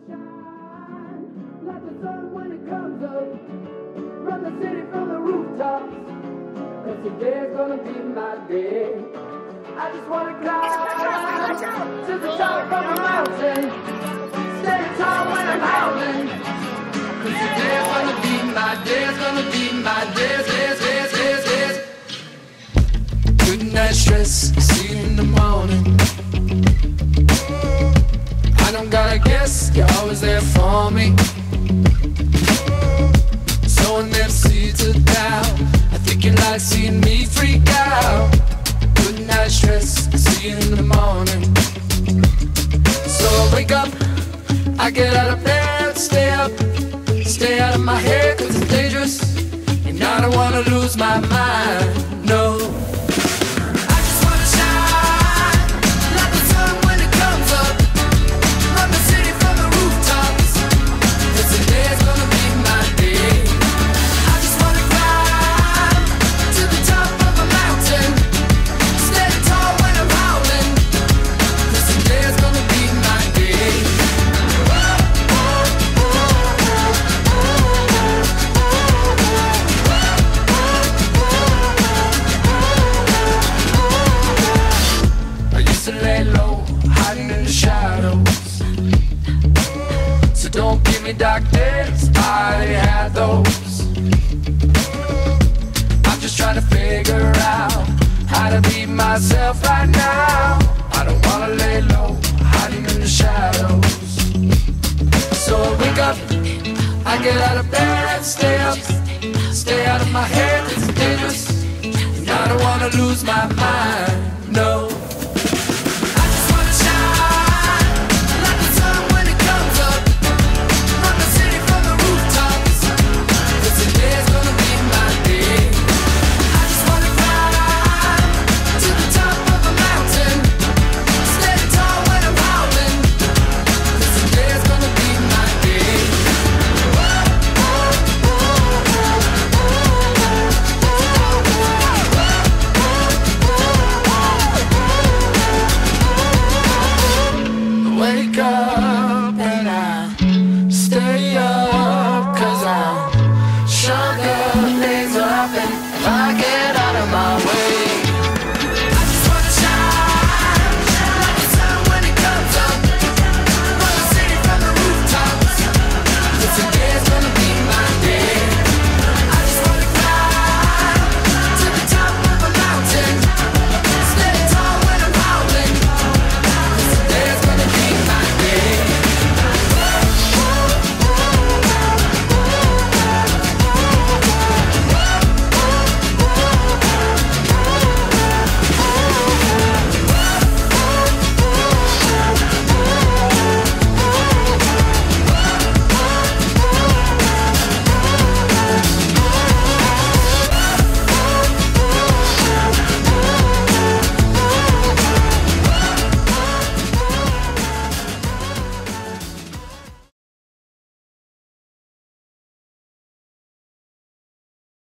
shine like the sun when it comes up. Run the city from the rooftops, 'cause today's gonna be my day. I just wanna climb to the top of a mountain, stand tall when I'm howling, 'cause today's gonna be my day. It's gonna be my day. Good night stress, see you in the morning. I don't gotta guess, you're always there for me. Sowing them seeds of doubt, I think you like seeing me freak out. Good night stress, see you in the morning. So I wake up, I get out of bed, stay up, stay out of my head 'cause it's dangerous, and I don't wanna lose my mind, no. So don't give me dark days, I already had those. I'm just trying to figure out how to be myself right now. I don't wanna lay low, hiding in the shadows. So I wake up, I get out of bed, stay up, stay out of my head, it's dangerous, and I don't wanna lose my mind.